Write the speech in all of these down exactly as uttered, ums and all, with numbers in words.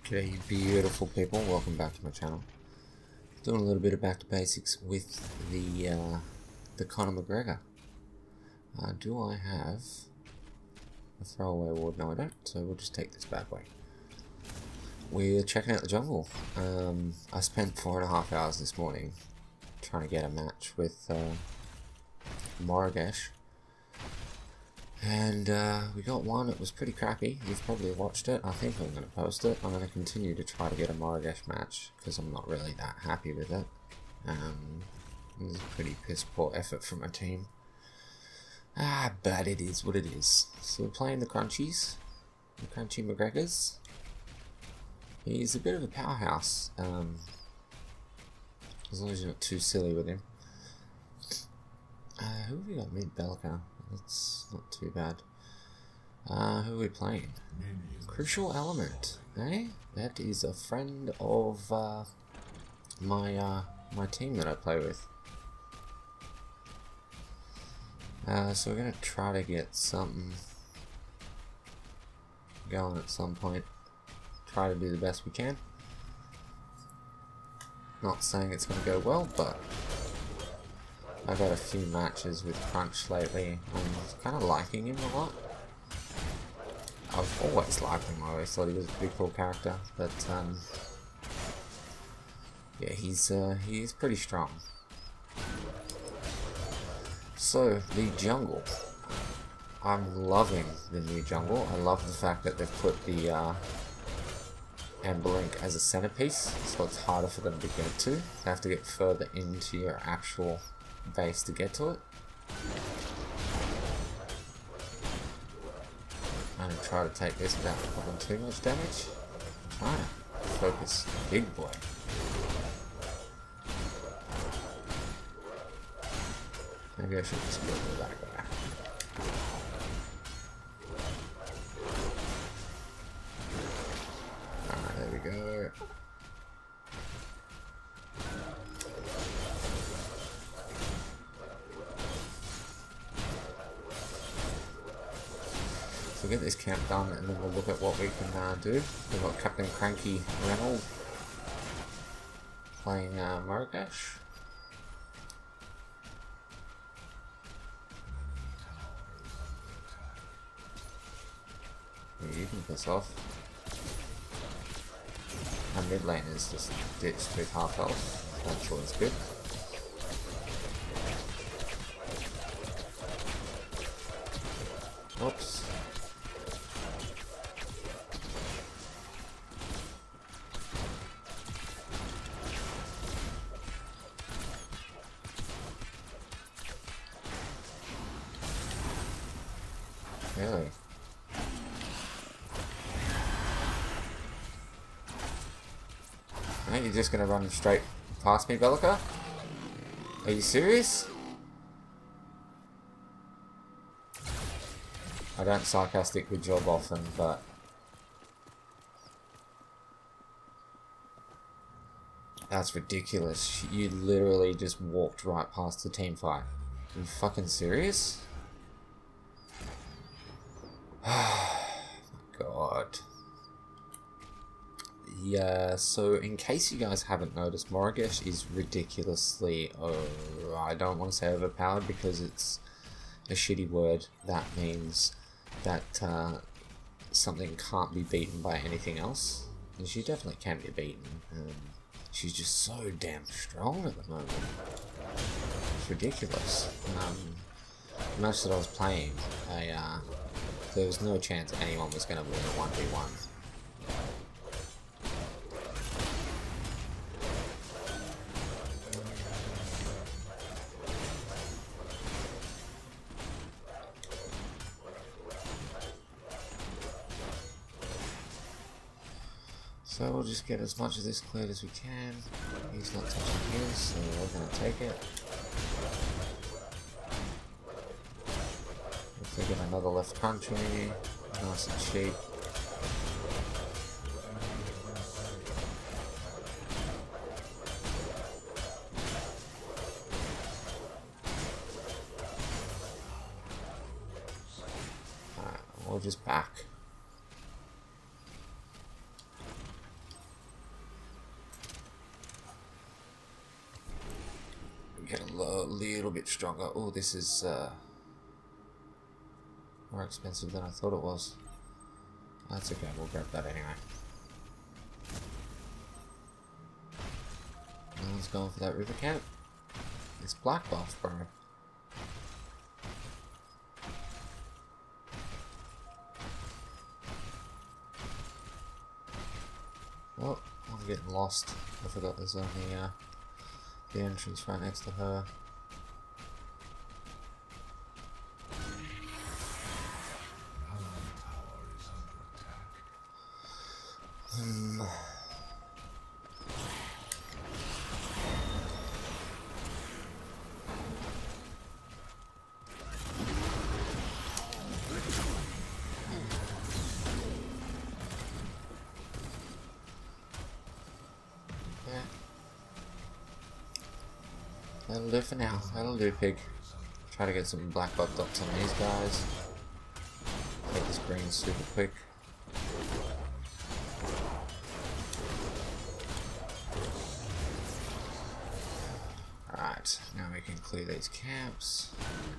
G'day you beautiful people, welcome back to my channel. Doing a little bit of back to basics with the uh, the Conor McGregor. Uh, do I have a throwaway award? No I don't, so we'll just take this bad boy. We're checking out the jungle. Um, I spent four and a half hours this morning trying to get a match with uh, Paragon. And uh, we got one. It was pretty crappy. You've probably watched it. I think I'm going to post it. I'm going to continue to try to get a Paragon match because I'm not really that happy with it. Um, it was a pretty piss poor effort from my team. Ah, but it is what it is. So we're playing the Crunchies, the Crunchy McGregors. He's a bit of a powerhouse, um, as long as you're not too silly with him. Uh, who have we got? Mid Belka. That's not too bad. Uh, who are we playing? Crucial Element, eh? That is a friend of uh, my uh, my team that I play with. Uh, so we're gonna try to get something going at some point. Try to do the best we can. Not saying it's gonna go well, but I've had a few matches with Crunch lately. I'm kind of liking him a lot. I've always liked him. I always thought he was a pretty cool character, but um, yeah, he's uh, he's pretty strong. So the jungle, I'm loving the new jungle. I love the fact that they've put the uh, Amber Link as a centerpiece, so it's harder for them to get to. They have to get further into your actual base to get to it. I'm gonna try to take this without causing too much damage. I'm trying to focus big boy. Maybe I should just go to that guy. Alright, there we go. We'll get this camp done and then we'll look at what we can uh, do. We've got Captain Cranky Reynolds playing uh, Marrakesh. Yeah, you can piss off. Our mid lane is just ditched with half health. That's always good. Whoops. Really? Are you just gonna run straight past me, Belka? Are you serious? I don't sarcastic with job often, but that's ridiculous. You literally just walked right past the team fight. Are you fucking serious? God. Yeah, so in case you guys haven't noticed, Morogesh is ridiculously, uh, I don't want to say overpowered because it's a shitty word. That means that uh, something can't be beaten by anything else. And she definitely can be beaten. Um, she's just so damn strong at the moment. It's ridiculous. Um, the match that I was playing, I, uh, there was no chance anyone was going to win a one v one. So we'll just get as much of this cleared as we can. He's not touching his, so we're going to take it. If we get another left country, nice and cheap. Alright, we'll just back. get a lo little bit stronger. Oh, this is uh, more expensive than I thought it was. That's okay, we'll grab that anyway. No one's going for that river camp. It's black buff, bro. Oh, I'm getting lost. I forgot there's only uh, the entrance right next to her. Hmm. Yeah. That'll do for now. That'll do, pig. Try to get some black buff dots on these guys. Take this green super quick. Alright, now we can clear these camps.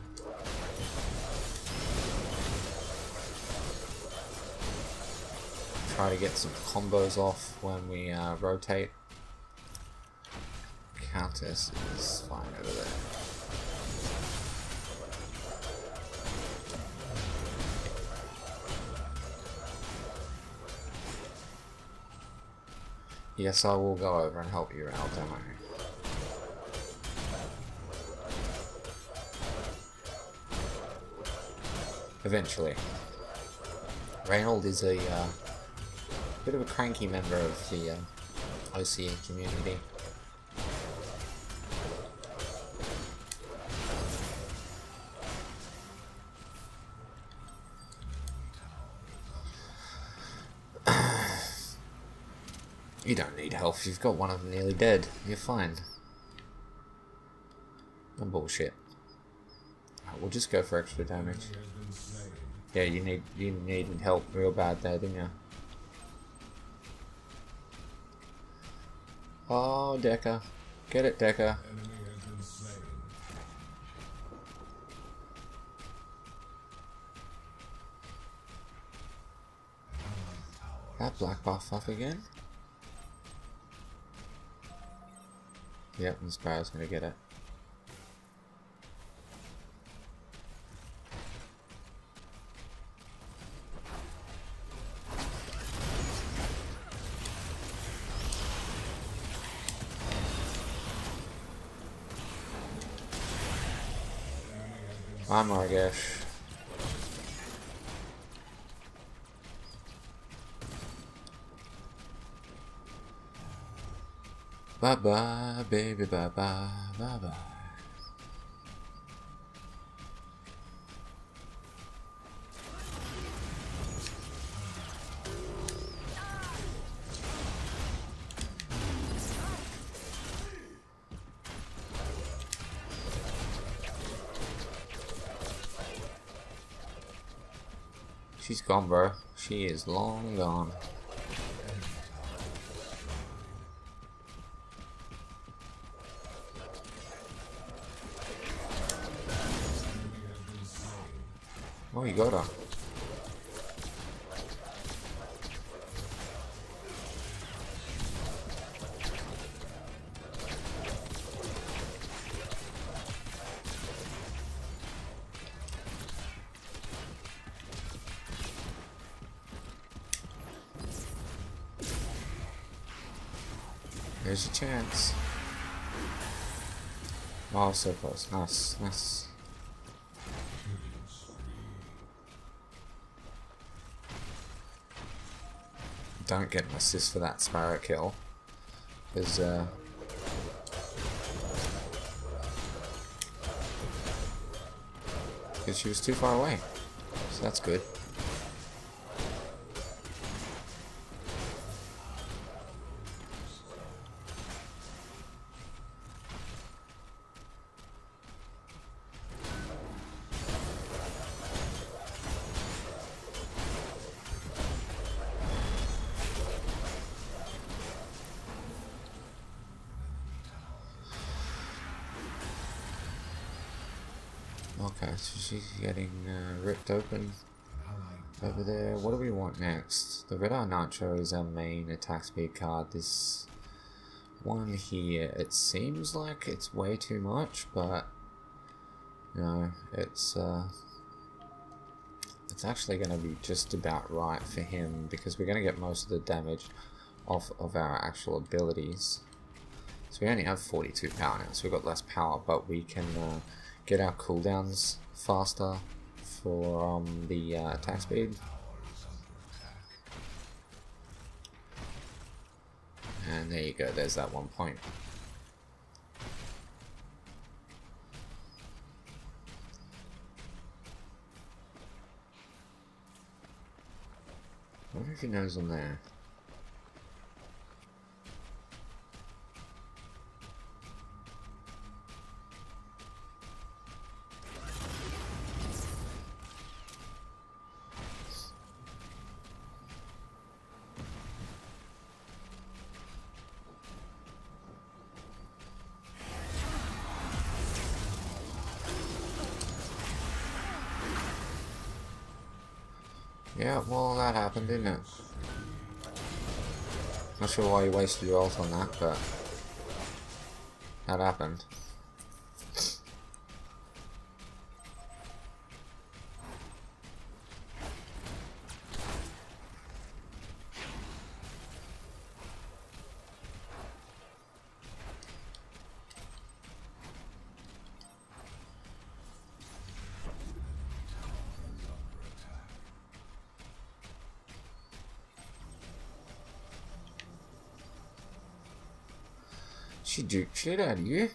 Try to get some combos off when we uh, rotate. Countess is fine over there. Yes, I will go over and help you out, don't worry. Eventually. Reynold is a uh, bit of a cranky member of the uh, O C E community. You don't need health, you've got one of them nearly dead. You're fine. No bullshit. Right, we'll just go for extra damage. Yeah, you need you needed help real bad there, didn't you? Oh, Decker. Get it, Decker. That black buff off again? Yep, and Sparrow's gonna get it. I'm Margesh. Bye bye, baby, bye bye, bye bye. She's gone, bro. She is long gone. Oh, you got her. There's your chance. Oh, so close. Nice, nice. Don't get an assist for that Sparrow kill, because uh, because she was too far away. So that's good. Okay, so she's getting uh, ripped open over there. What do we want next? The Red Eye Nitro is our main attack speed card. This one here, it seems like it's way too much, but no, it's uh, it's actually going to be just about right for him because we're going to get most of the damage off of our actual abilities. So we only have forty-two power now, so we've got less power, but we can uh, get our cooldowns faster for um, the uh, attack speed. And there you go, there's that one point. I wonder if he knows I'm there. Yeah, well, that happened, didn't it? Not sure why you wasted your ult on that, but that happened. She duped shit out of you.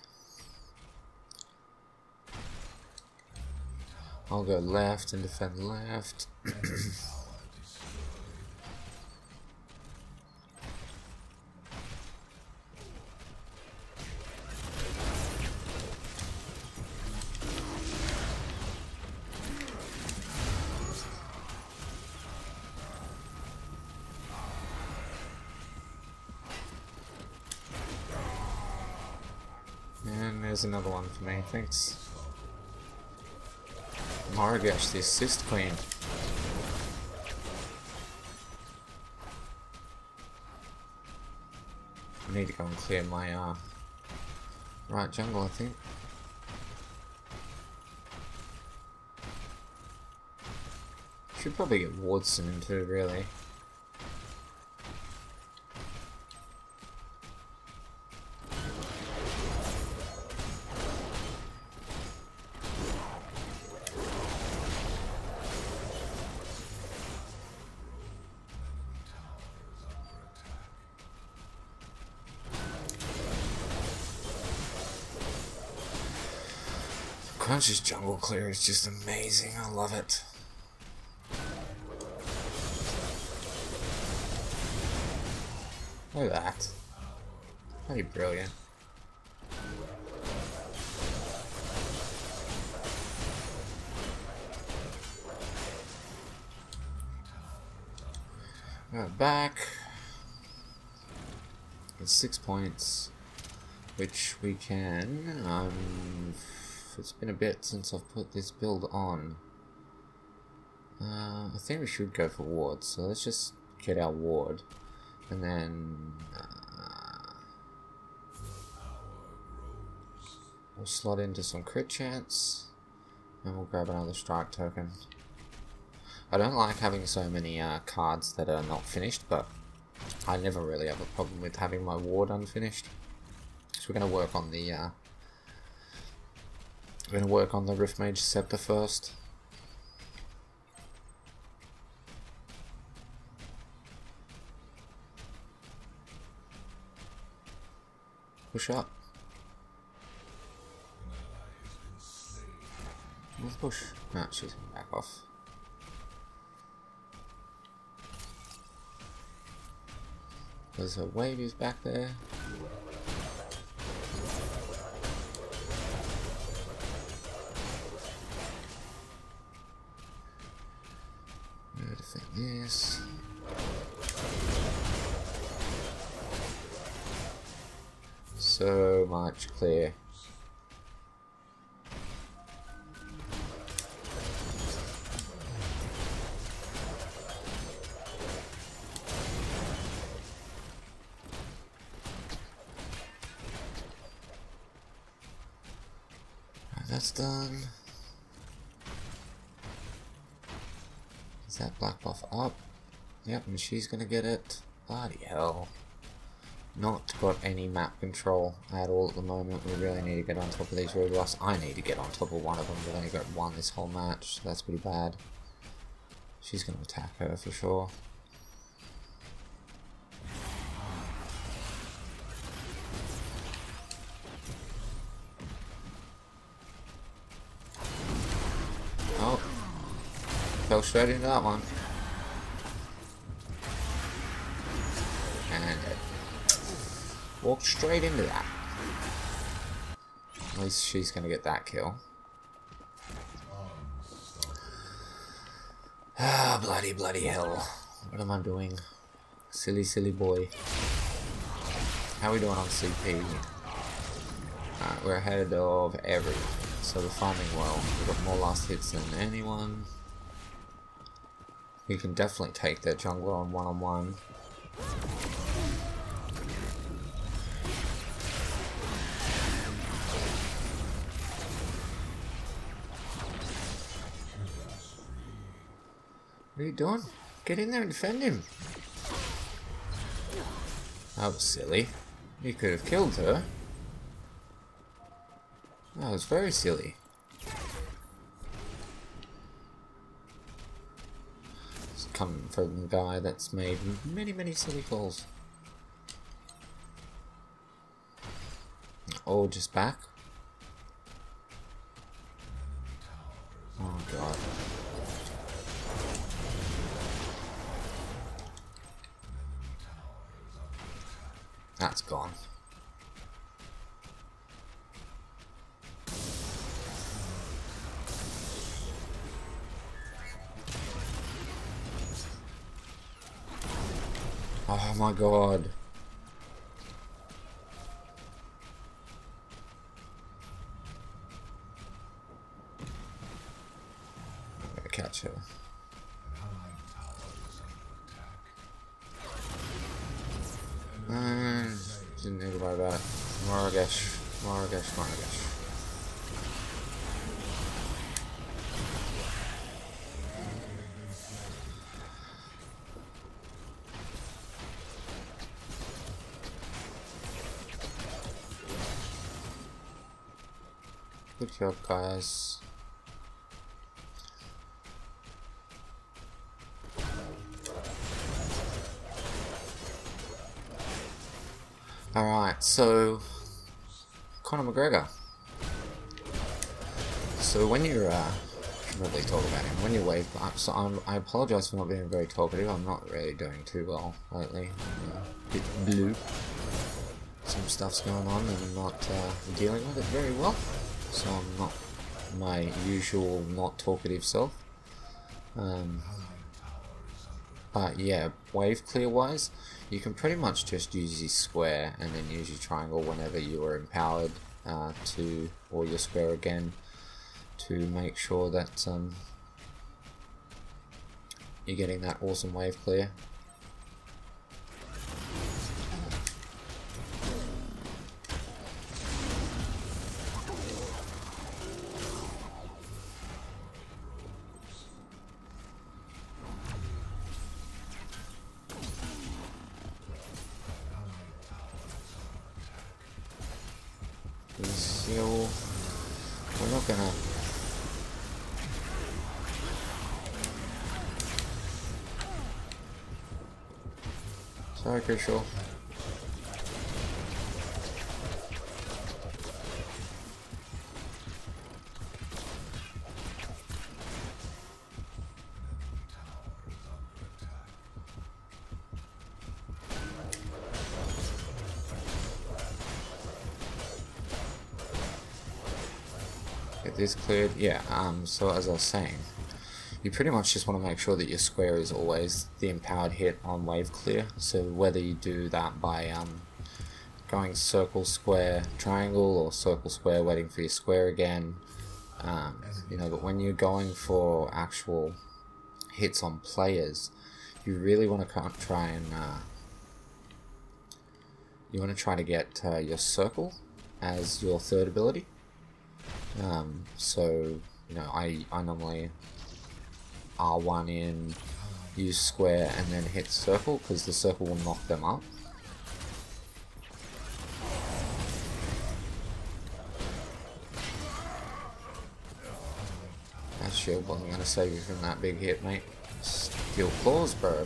I'll go left and defend left. And there's another one for me, thanks. Margash, the assist queen. I need to go and clear my uh, right jungle, I think. Should probably get wards soon too, really. Crunch's jungle clear is just amazing, I love it. Look at that. Pretty brilliant. We're back. With six points, which we can. Um, it's been a bit since I've put this build on. Uh, I think we should go for ward, so let's just get our ward. And then uh, we'll slot into some crit chance, and we'll grab another strike token. I don't like having so many uh, cards that are not finished, but I never really have a problem with having my ward unfinished. So we're going to work on the uh, we're going to work on the Rift Mage Scepter first. Push up. Let's push. No, she's back off. There's a wave is back there. I'm gonna defend this. So much clear. That's done. Is that black buff up? Yep, and she's gonna get it. Bloody hell. Not got any map control at all at the moment. We really need to get on top of these road buffs. I need to get on top of one of them. We've only got one this whole match. So that's pretty bad. She's gonna attack her for sure. Oh. Fell straight into that one. And it walked straight into that. At least she's gonna get that kill. Ah, bloody, bloody hell. What am I doing? Silly, silly boy. How are we doing on C P? Alright, we're ahead of everything. So we're farming well. We've got more last hits than anyone. We can definitely take their jungler on one-on-one. What are you doing? Get in there and defend him. That was silly. You could have killed her. That was very silly. It's coming from a guy that's made many, many silly calls. Oh, just back? Oh god. That's gone. Oh my god. I'm gonna catch her. Uh, didn't think about that. Marrakesh, Marrakesh, Marrakesh. Good job, guys. Alright, so Conor McGregor. So when you're, uh, I should probably talk about him. When you wave, so I'm, I apologise for not being very talkative. I'm not really doing too well lately. I'm a bit blue. Some stuff's going on and I'm not uh, dealing with it very well. So I'm not my usual not talkative self. Um, but yeah, wave clear wise, you can pretty much just use your square and then use your triangle whenever you are empowered uh, to, or your square again, to make sure that um, you're getting that awesome wave clear. Seal. We're not gonna. Sorry, Crucial. Get this cleared. Yeah, um, so as I was saying, you pretty much just want to make sure that your square is always the empowered hit on wave clear. So whether you do that by um, going circle, square, triangle, or circle, square, waiting for your square again, um, you know, but when you're going for actual hits on players, you really want to try and uh, you want to try to get uh, your circle as your third ability. Um, so, you know, I, I normally R one in, use square, and then hit circle, because the circle will knock them up. That shield wasn't going to save you from that big hit, mate. Steel claws, bro.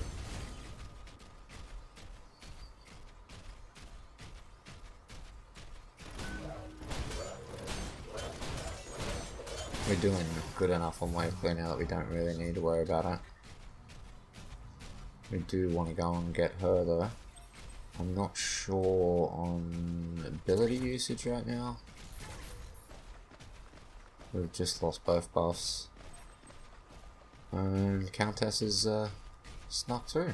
We're doing good enough on wave clear now that we don't really need to worry about it. We do want to go and get her though. I'm not sure on ability usage right now. We've just lost both buffs. And Countess is uh, snuck through.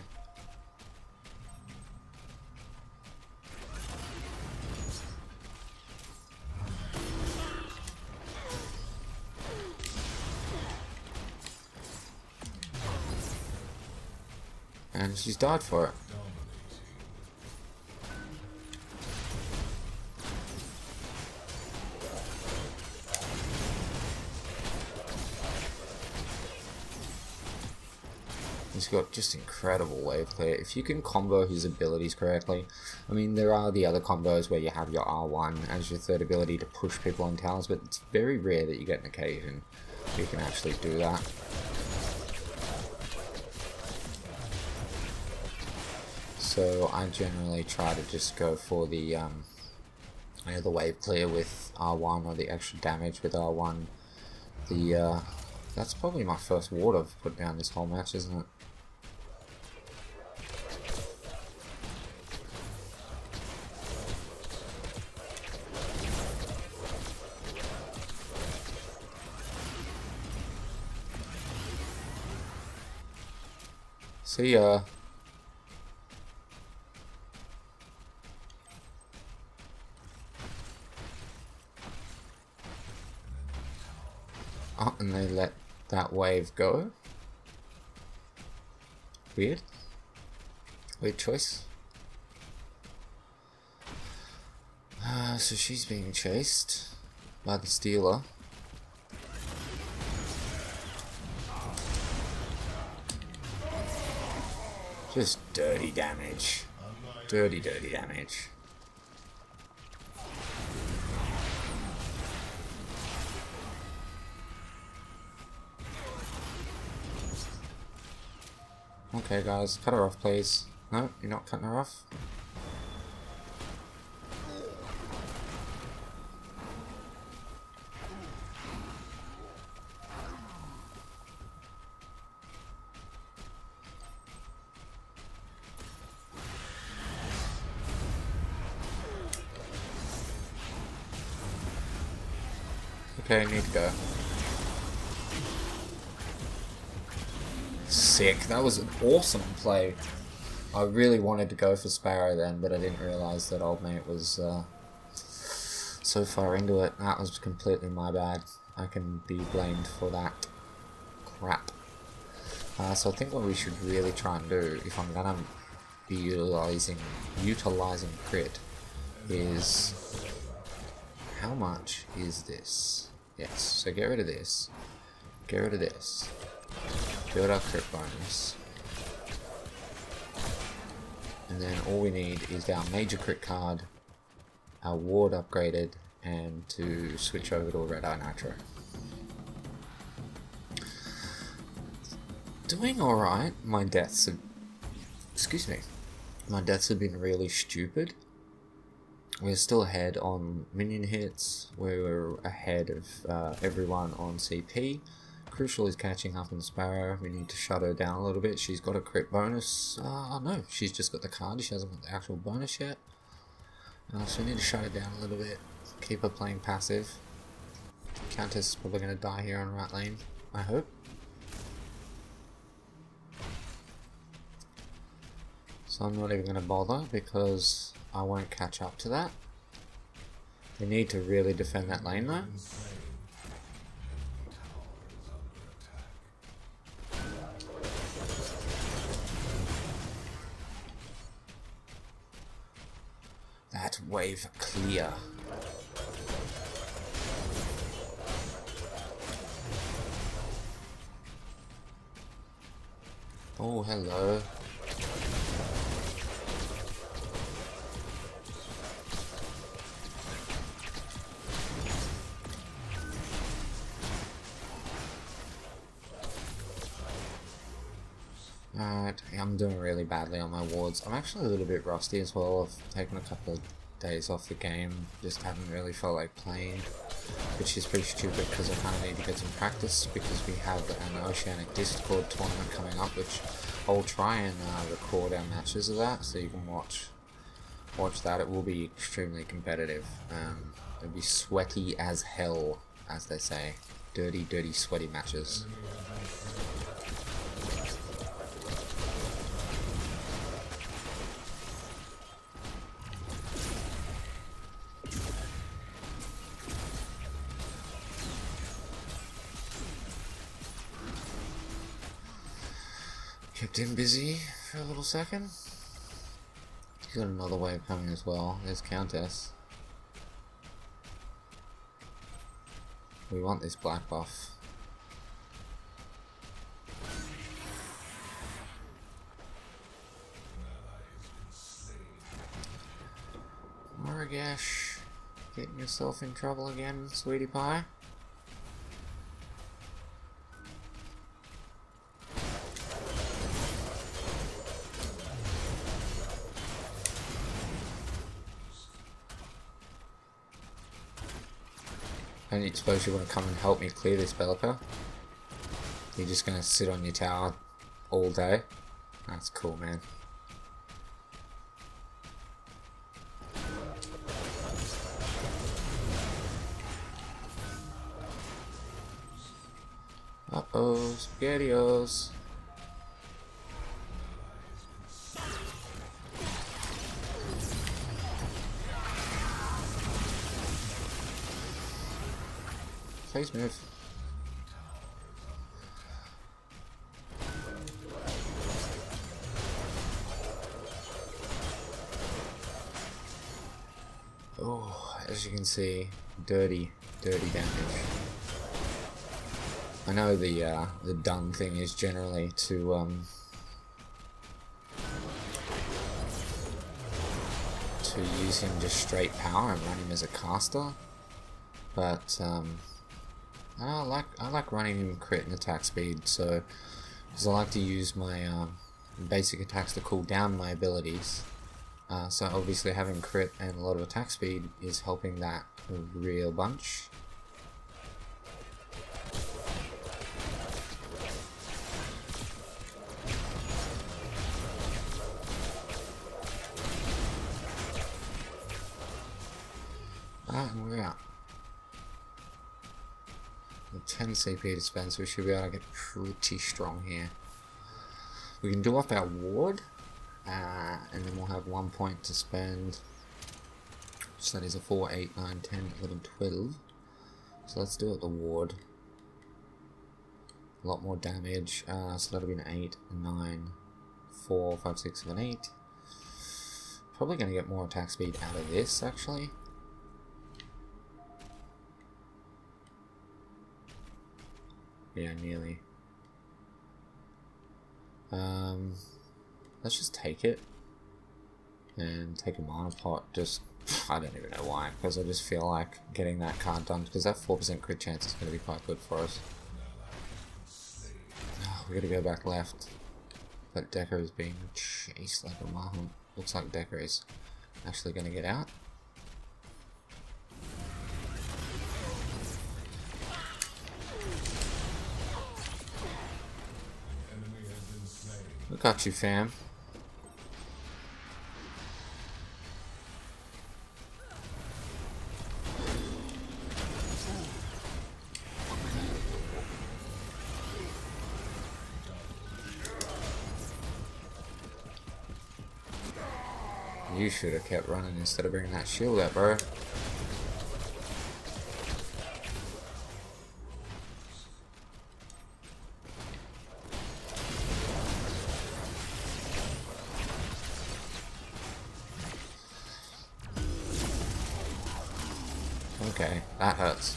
And she's died for it. He's got just incredible wave clear. If you can combo his abilities correctly, I mean, there are the other combos where you have your R one as your third ability to push people on towers, but it's very rare that you get an occasion where you can actually do that. So I generally try to just go for the um, you know, the wave clear with R one, or the extra damage with R one. The uh, that's probably my first ward I've put down this whole match, isn't it? See ya. Oh, and they let that wave go. Weird. Weird choice. Uh, so she's being chased by the Stealer. Just dirty damage. Dirty, dirty damage. Okay guys, cut her off please. No, you're not cutting her off? Okay, need to go. Sick, that was an awesome play. I really wanted to go for Sparrow then, but I didn't realise that old mate was uh, so far into it. That was completely my bad. I can be blamed for that crap. Uh, so I think what we should really try and do, if I'm gonna be utilising utilising crit, is how much is this? Yes, so get rid of this. Get rid of this. Build our crit bonus. And then all we need is our major crit card, our ward upgraded, and to switch over to a red eye nitro. Doing alright. My deaths have... Excuse me. My deaths have been really stupid. We're still ahead on minion hits. We're ahead of uh, everyone on C P. Crucial is catching up on Sparrow. We need to shut her down a little bit. She's got a crit bonus. Uh, no, she's just got the card. She hasn't got the actual bonus yet. Uh, so we need to shut her down a little bit. Keep her playing passive. Countess is probably going to die here on right lane, I hope. So I'm not even going to bother because I won't catch up to that. We need to really defend that lane though. That wave clear. Oh, hello. Alright, I'm doing really badly on my wards. I'm actually a little bit rusty as well. I've taken a couple of days off the game, just haven't really felt like playing, which is pretty stupid because I kind of need to get some practice because we have an Oceanic Discord tournament coming up, which I'll try and uh, record our matches of that so you can watch watch that. It will be extremely competitive. Um, it'll be sweaty as hell, as they say. Dirty, dirty, sweaty matches. Kept him busy for a little second. He's got another wave coming as well. There's Countess. We want this black buff. Maragash, getting yourself in trouble again, sweetie pie. I don't suppose you want to come and help me clear this Bellica? You're just going to sit on your tower all day? That's cool, man. Uh-oh, SpaghettiOs. Please move. Oh, as you can see, dirty, dirty damage. I know the uh, the done thing is generally to um to use him just straight power and run him as a caster, but um. I like I like running him crit and attack speed, so because I like to use my um, basic attacks to cool down my abilities. Uh, so obviously having crit and a lot of attack speed is helping that a real bunch. Ah, and we're out. ten C P to spend, so we should be able to get pretty strong here. We can do off our ward, uh, and then we'll have one point to spend. So that is a four, eight, nine, ten, eleven, twelve. So let's do it the ward. A lot more damage, uh, so that'll be an eight, a nine, four, five, six, seven, eight. Probably going to get more attack speed out of this, actually. Yeah, nearly. Um, let's just take it and take a mana pot. Just, I don't even know why, because I just feel like getting that card done, because that four percent crit chance is going to be quite good for us. Oh, we got to go back left. But Decker is being chased like a mahou. Looks like Decker is actually going to get out. Look at you, fam. You should have kept running instead of bringing that shield up, bro. Okay, that hurts.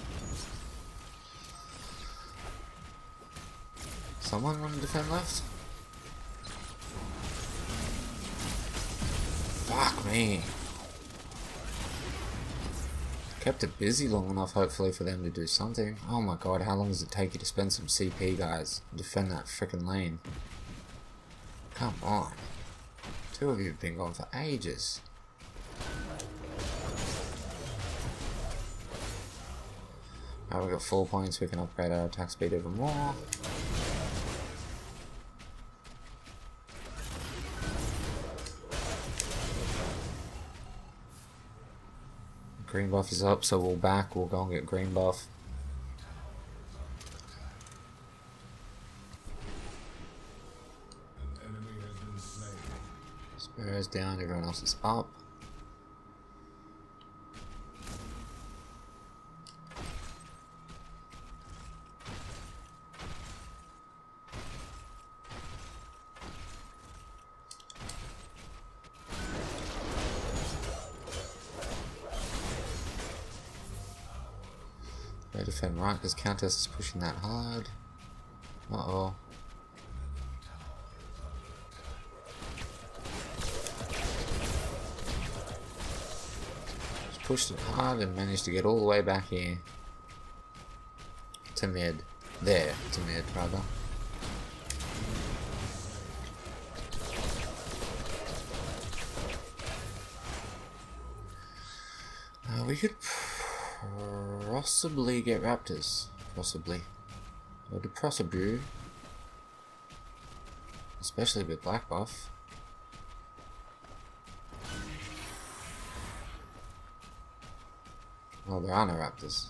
Someone want to defend left? Fuck me. Kept it busy long enough, hopefully, for them to do something. Oh my god, how long does it take you to spend some C P, guys? Defend that frickin' lane. Come on. Two of you have been gone for ages. Alright, we've got four points, we can upgrade our attack speed even more. Green buff is up, so we'll back, we'll go and get green buff. Sparrow's down, everyone else is up. They defend right because Countess is pushing that hard. Uh oh. Just pushed it hard and managed to get all the way back here. To mid. There, to mid rather. Uh, we could possibly get raptors. Possibly. Or the Prosabrew. Especially with black buff. Well, there are no raptors.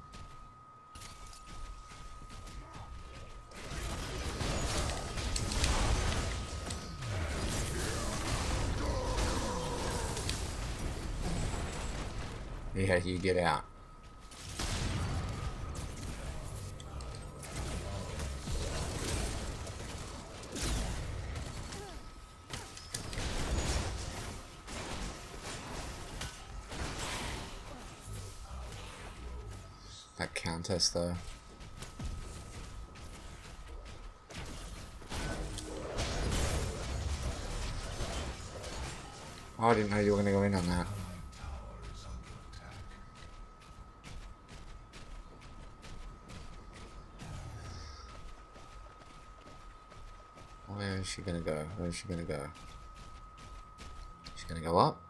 Yeah, you get out. That Countess though. Oh, I didn't know you were going to go in on that. Where is she going to go? Where is she going to go? She's going to go up.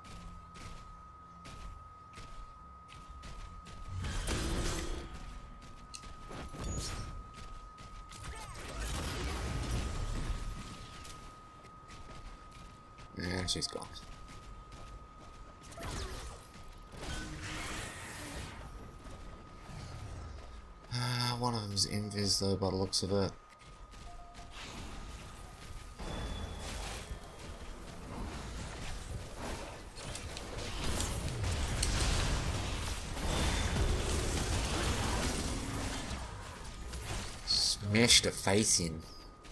And she's gone. Uh, one of them's invis though, by the looks of it. Smashed a face in.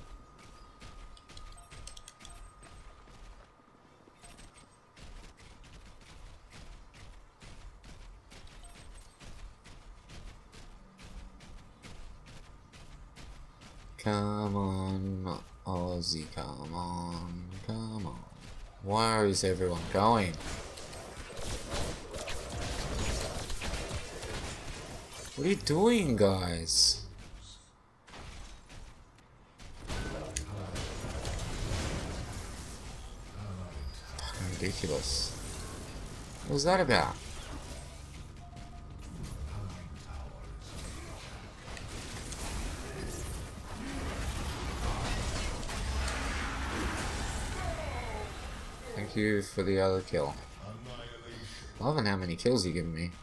Come on, Aussie, come on, come on. Where is everyone going? What are you doing, guys? Fucking ridiculous. What was that about? Thank you for the other kill. Loving how many kills you're giving me.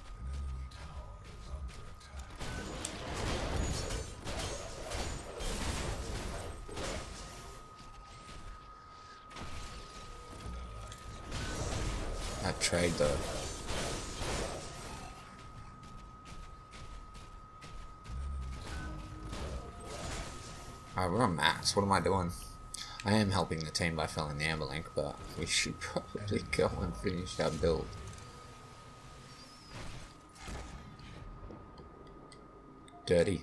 That trade though. Alright, we're on max. What am I doing? I am helping the team by filling the Amber Link, but we should probably go and finish our build. Dirty.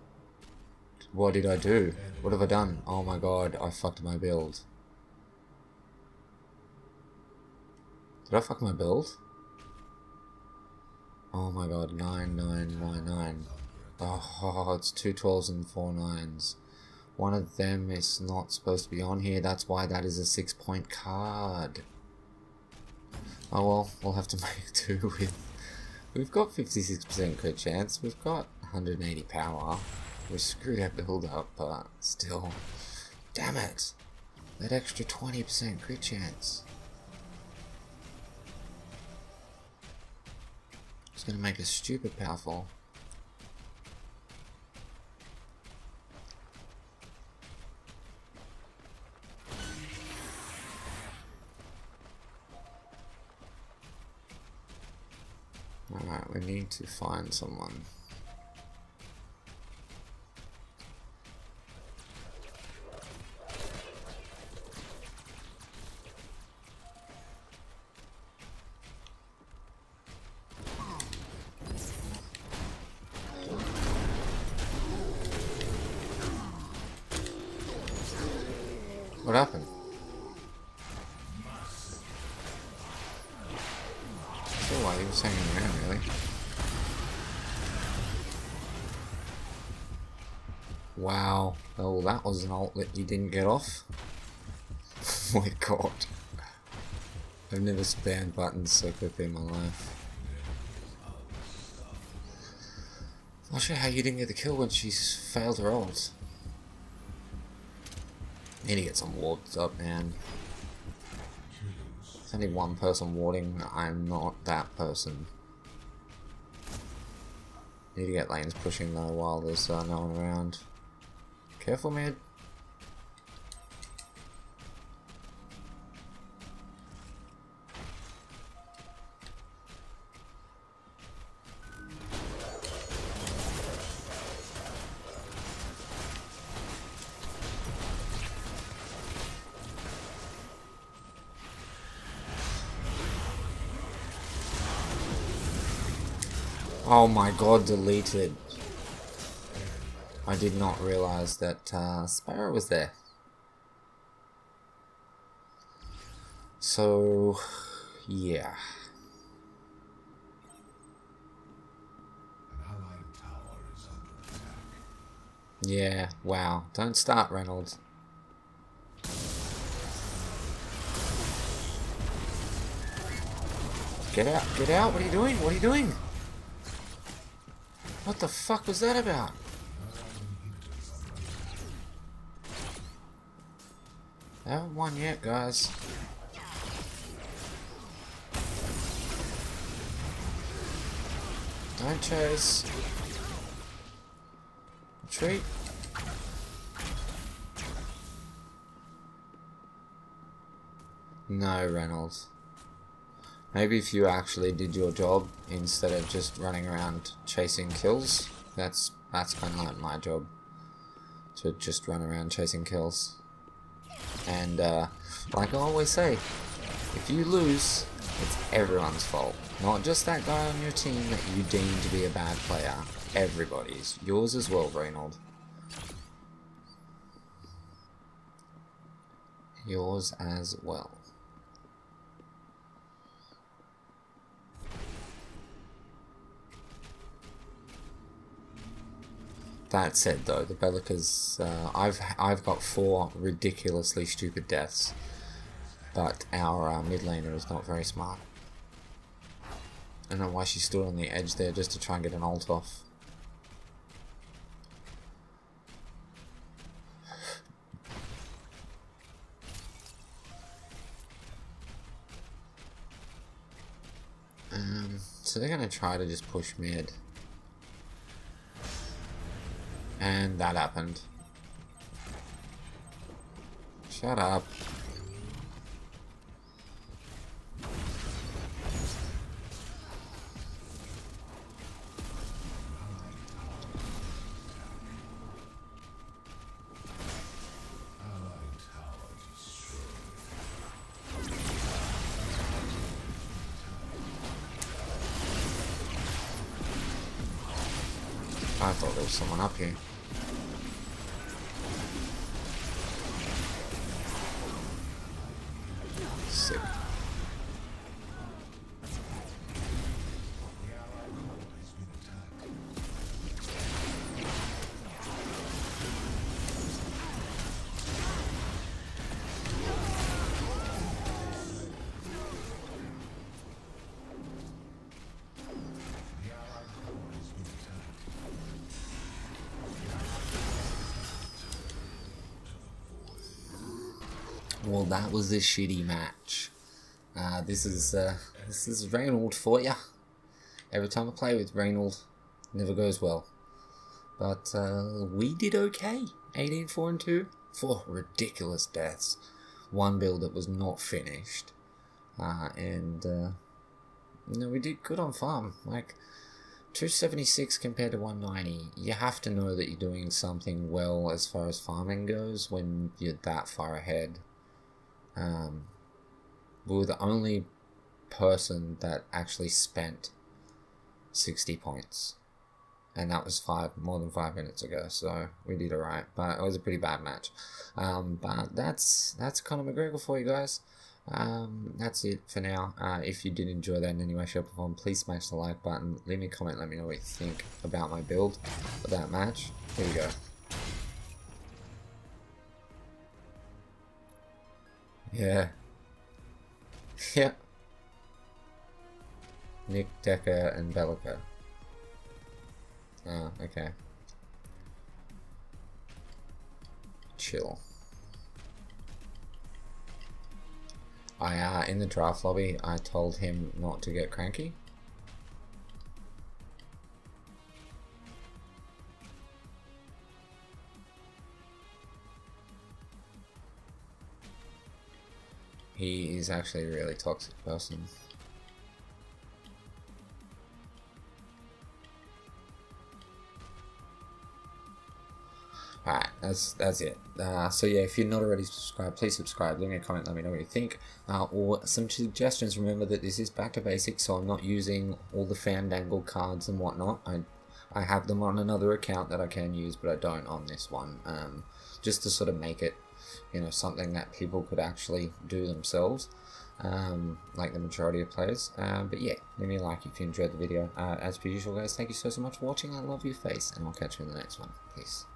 What did I do? What have I done? Oh my god, I fucked my build. Did I fuck my build? Oh my god, nine, nine, nine, nine. Oh, it's two twelves and four nines. One of them is not supposed to be on here, that's why that is a six point card. Oh well, we'll have to make do with... We've got fifty-six percent crit chance, we've got one hundred eighty power. We screwed our build up, but still. Damn it! That extra twenty percent crit chance. It's gonna make us stupid powerful. Alright, we need to find someone. What happened? I feel like he was hanging around, really. Wow. Oh, that was an ult that you didn't get off. Oh my god. I've never spammed buttons so quickly in my life. Not sure how you didn't get the kill when she's failed her ult. Need to get some wards up, man. There's only one person warding. I'm not that person. Need to get lanes pushing though while there's uh, no one around. Careful, mid. Oh my god, deleted. I did not realize that uh, Sparrow was there. So, yeah. Yeah, wow. Don't start, Reynolds. Get out, get out, what are you doing? What are you doing? What the fuck was that about? I haven't won yet, guys. Don't chase. Retreat. No, Reynolds. Maybe if you actually did your job instead of just running around chasing kills. That's that's kind of like my job. To just run around chasing kills. And uh, like I always say, if you lose, it's everyone's fault. Not just that guy on your team that you deem to be a bad player. Everybody's. Yours as well, Reynold. Yours as well. That said, though, the Bellicas, uh, I've I've got four ridiculously stupid deaths, but our uh, mid laner is not very smart. I don't know why she stood on the edge there just to try and get an ult off. Um, so they're gonna try to just push mid. And that happened. Shut up. I thought there was someone up here. Sick. Well, that was a shitty match. Uh, this is uh, this is Reynold for ya. Every time I play with Reynold, never goes well. But uh, we did okay. eighteen four and two. Four ridiculous deaths. One build that was not finished. Uh, and, uh, you know, we did good on farm. Like, two seventy-six compared to one ninety. You have to know that you're doing something well as far as farming goes when you're that far ahead. Um, we were the only person that actually spent sixty points. And that was five more than five minutes ago, so we did alright. But it was a pretty bad match. Um, but that's that's Conor McGregor for you guys. Um, that's it for now. Uh, if you did enjoy that in any way, shape, or form, please smash the like button. Leave me a comment. Let me know what you think about my build of that match. Here we go. Yeah. Yeah. Nick, Decker, and Bellica. Oh, okay. Chill. I, uh, in the draft lobby, I told him not to get cranky. He is actually a really toxic person. Alright, that's that's it. Uh, so yeah, if you're not already subscribed, please subscribe. Leave me a comment, let me know what you think. Uh, or some suggestions. Remember that this is back to basics, so I'm not using all the Fandangle cards and whatnot. I I have them on another account that I can use, but I don't on this one. Um, just to sort of make it, you know, something that people could actually do themselves. Um, like the majority of players. Uh, but yeah, leave me a like if you enjoyed the video. Uh, as per usual, guys, thank you so, so much for watching. I love your face, and I'll catch you in the next one. Peace.